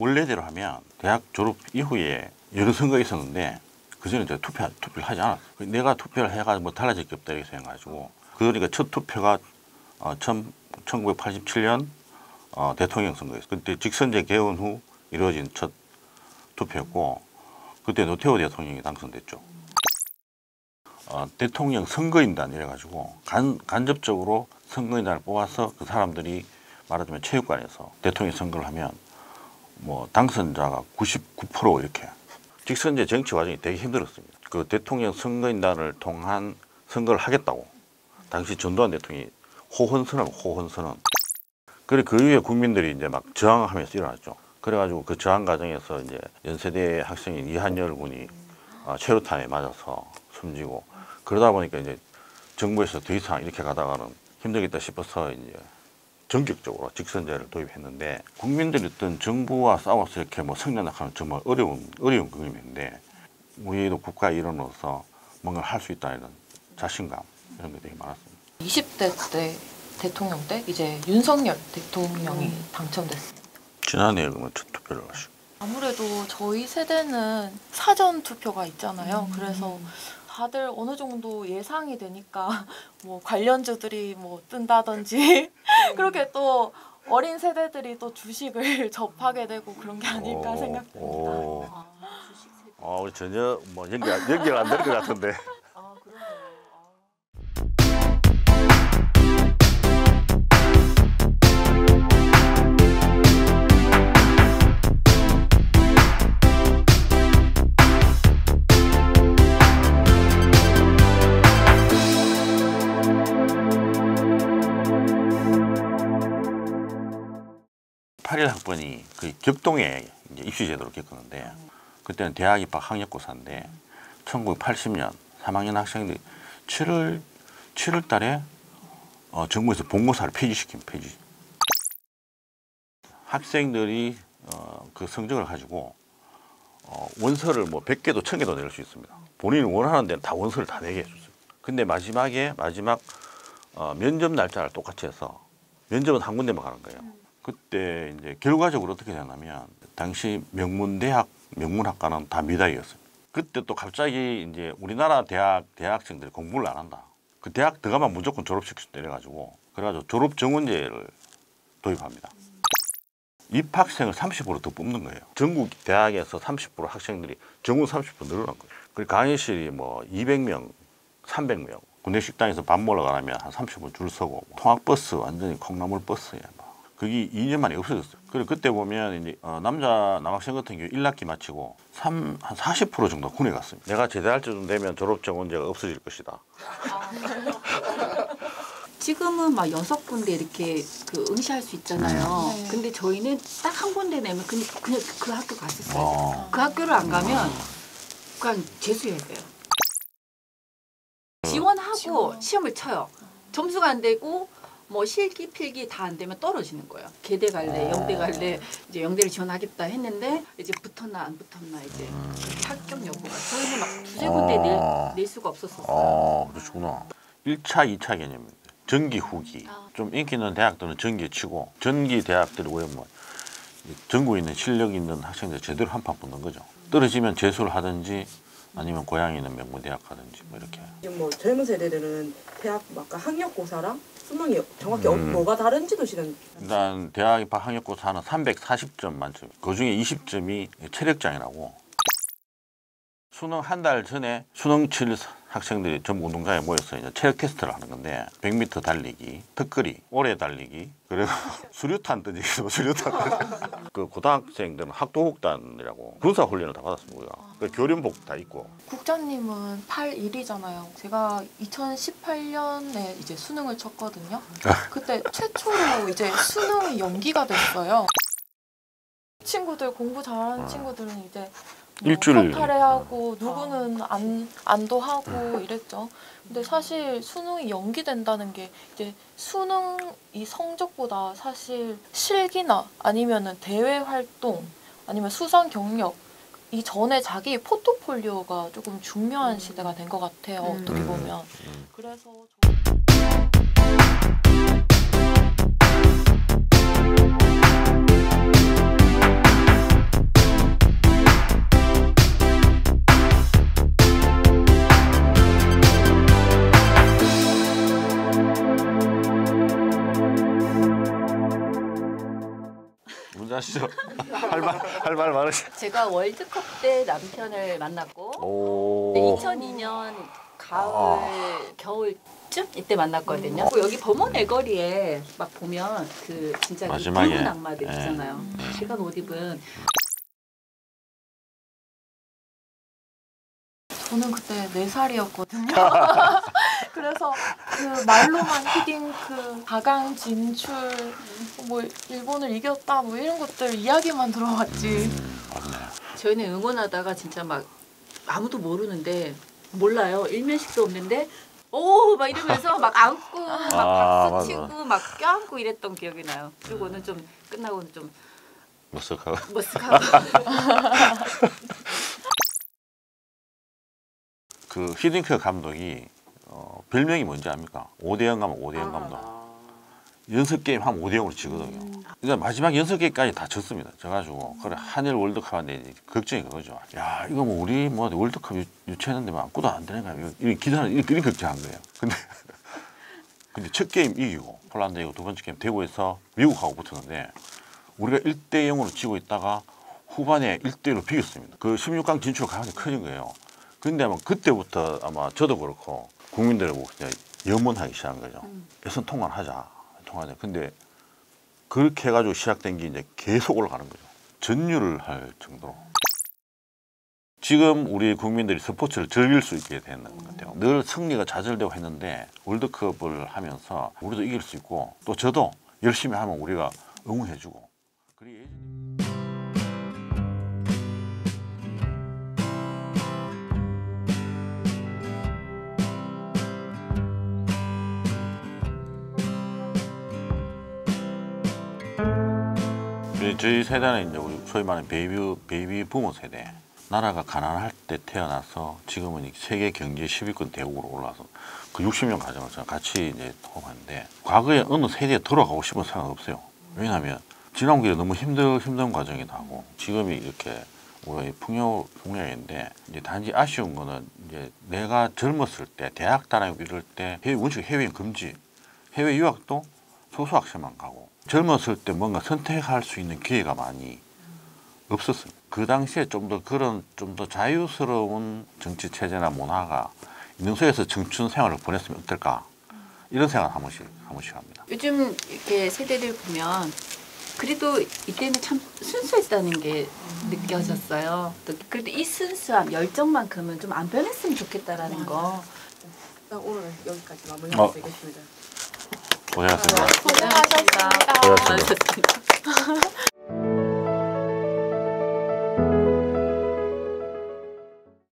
원래대로 하면 대학 졸업 이후에 여러 선거가 있었는데 그전에 제가 투표를 하지 않았어요. 내가 투표를 해가지고 뭐 달라질 게 없다 이렇게 생각해가지고 그러니까 첫 투표가 1987년 대통령 선거였어요. 그때 직선제 개헌 후 이루어진 첫 투표였고 그때 노태우 대통령이 당선됐죠. 대통령 선거인단 이래가지고 간접적으로 선거인단을 뽑아서 그 사람들이 말하자면 체육관에서 대통령 선거를 하면 뭐 당선자가 99% 이렇게 직선제 정치 과정이 되게 힘들었습니다. 그 대통령 선거인단을 통한 선거를 하겠다고 당시 전두환 대통령이 호헌선언. 그래 그 이후에 국민들이 이제 막 저항하면서 일어났죠. 그래가지고 그 저항 과정에서 이제 연세대 학생인 이한열 군이 최루탄에 맞아서 숨지고 그러다 보니까 이제 정부에서 더 이상 이렇게 가다가는 힘들겠다 싶어서 이제 전격적으로 직선제를 도입했는데 국민들이 어떤 정부와 싸워서 이렇게 뭐 성장하는 정말 어려운 경험인데 우리도 국가의 일원으로서 뭔가 할 수 있다는 자신감 이런 게 되게 많았습니다. 20대 때 대통령 때 이제 윤석열 대통령이 당첨됐습니다. 지난해 그러면 첫 투표를 하시고 아무래도 저희 세대는 사전 투표가 있잖아요. 그래서 다들 어느 정도 예상이 되니까 뭐 관련주들이 뭐 뜬다든지 그렇게 또 어린 세대들이 또 주식을 접하게 되고 그런 게 아닐까 생각됩니다. 우리 전혀 뭐 연결 안 될 것 같은데. (81) 학번이 그 격동에 이제 입시 제도를 겪었는데 그때는 대학 입학 학력고사인데 1980년 3학년 학생들이 7월 달에 정부에서 본고사를 폐지시킵니다. 폐지. 학생들이 그 성적을 가지고 원서를 뭐 100개도 1000개도 낼 수 있습니다. 본인이 원하는 데는 다 원서를 다 내게 해줬어요. 근데 마지막 면접 날짜를 똑같이 해서 면접은 한 군데만 가는 거예요. 그때 이제 결과적으로 어떻게 되냐면 당시 명문학과는 다 미달이었습니다. 그때 또 갑자기 이제 우리나라 대학생들이 공부를 안 한다. 그 대학 들어가면 무조건 졸업시키고 내려가지고 그래가지고 졸업 정원제를 도입합니다. 입학생을 30% 더 뽑는 거예요. 전국 대학에서 30% 학생들이 정원 30% 늘어난 거예요. 그리고 강의실이 뭐 200명, 300명. 군내 식당에서 밥 먹으러 가려면 한 30분 줄 서고 통학버스 완전히 콩나물 버스에 그게 2년 만에 없어졌어요. 그리고 그때 보면 이제 남학생 같은 경우 1학기 마치고 한 40% 정도 군에 갔습니다. 내가 제대할 때쯤 되면 졸업 정원제가 없어질 것이다. 지금은 막 6군데 이렇게 그 응시할 수 있잖아요. 네. 근데 저희는 딱 한 군데 내면 그냥 그 학교 갔었어요. 그 학교를 안 가면 그냥 재수해야 돼요. 지원하고 시험을 쳐요. 점수가 안 되고 뭐 실기 필기 다 안 되면 떨어지는 거예요. 계대 갈래, 영대 갈래, 이제 영대를 지원하겠다 했는데 이제 붙었나 안 붙었나 이제 합격 여부가 저희는 막 2-3군데 낼 수가 없었어요. 그러시구나. 1차, 2차 개념입니다. 전기 후기. 좀 인기 있는 대학들은 전기에 치고 전기 대학들이 왜 뭐 전국에 있는 실력 있는 학생들 제대로 한판 붙는 거죠. 떨어지면 재수를 하든지 아니면 고향에 있는 명문대학 가든지 뭐 이렇게. 지금 뭐 젊은 세대들은 대학 아까 학력고사랑 수능이 정확히 뭐가 다른지도 지금. 일단 대학 입학 학력고사는 340점 만점. 그 중에 20점이 체력장애라고. 수능 한 달 전에 수능 칠 학생들이 전부 운동장에 모여서 이제 체력 테스트를 하는 건데 100m 달리기, 턱걸이, 오래 달리기, 그리고 수류탄 던지기, 그 고등학생들은 학도국단이라고 군사 훈련을 다 받았습니다. 그 교련복 다 입고. 국장님은 81이잖아요. 제가 2018년에 이제 수능을 쳤거든요. 그때 최초로 이제 수능이 연기가 됐어요. 친구들 공부 잘하는 친구들은 이제 일주일 탈해하고 누구는 안도하고 이랬죠. 근데 사실 수능이 연기된다는 게 이제 수능 이 성적보다 사실 실기나 아니면은 대외 활동 아니면 수상 경력 이 전에 자기 포트폴리오가 조금 중요한 시대가 된 것 같아요. 어떻게 보면. 그래서 하시죠. 할 말 많으시죠. 제가 월드컵 때 남편을 만났고 오. 2002년 가을 겨울쯤 이때 만났거든요. 여기 범원 애거리에 막 보면 그 진짜 그 마지막에. 붉은 악마들 예. 있잖아요. 제가 옷 입은 저는 그때 4살이었거든요. 그래서 그 말로만 히딩 그 4강 진출, 뭐 일본을 이겼다 뭐 이런 것들 이야기만 들어봤지. 맞네. 저희는 응원하다가 진짜 막 아무도 모르는데 몰라요. 일면식도 없는데 오 막 이러면서 막 안고 막 박수 맞아. 치고 막 껴안고 이랬던 기억이 나요. 그리고는 좀 끝나고는 좀 머쓱하고. 머쓱하고 그 히딩크 감독이 별명이 뭔지 압니까? 5대0 가면 5대0 감독. 연습 게임 하면 5대0으로 지거든요. 그러니까 마지막 연습 게임까지 다 졌습니다. 져가지고 그래 한일 월드컵 하는데 걱정이 그거죠. 야 이거 뭐 우리 뭐 월드컵 유치했는데 뭐 아무도 안 되는 거야. 이런 기사는 이런 걱정한 거예요. 근데 첫 게임 이기고 폴란드 이고 두 번째 게임 대구에서 미국하고 붙었는데 우리가 1대0으로 지고 있다가 후반에 1대1로 비겼습니다. 그 16강 진출 가능성이 커진 거예요. 근데 아마 그때부터 아마 저도 그렇고 국민들을 보고 그냥 염원하기 시작한 거죠. 예선 통과를 하자. 근데 그렇게 해가지고 시작된 게 이제 계속 올라가는 거죠. 전율을 할 정도로. 지금 우리 국민들이 스포츠를 즐길 수 있게 되는 것 같아요. 늘 승리가 좌절되고 했는데 월드컵을 하면서 우리도 이길 수 있고 또 저도 열심히 하면 우리가 응원해주고. 그리고 저희 세대는 이제 우리 소위 말하는 베이비 부모 세대. 나라가 가난할 때 태어나서 지금은 세계 경제 10위권 대국으로 올라와서 그 60년 과정을 저는 같이 이제 통합하는데 과거에 어느 세대에 돌아가고 싶은 생각 없어요. 왜냐하면 지나온 길에 너무 힘든 과정이기도 하고 지금이 이렇게 우리 풍요인데 이제 단지 아쉬운 거는 이제 내가 젊었을 때 대학 다니고 이럴 때 원칙 해외여행 금지, 해외 유학도 소수 학생만 가고 젊었을 때 뭔가 선택할 수 있는 기회가 많이 없었어요. 그 당시에 좀 더 자유스러운 정치 체제나 문화가 있는 속에서 청춘 생활을 보냈으면 어떨까 이런 생각 한 번씩 합니다. 요즘 이렇게 세대들 보면 그래도 이때는 참 순수했다는 게 느껴졌어요. 또 그래도 이 순수함, 열정만큼은 좀 안 변했으면 좋겠다라는 거. 일단 오늘 여기까지 마무리하도록 하겠습니다. 고생하셨습니다. 고생하셨습니다. 고생하셨습니다. 고생하셨습니다.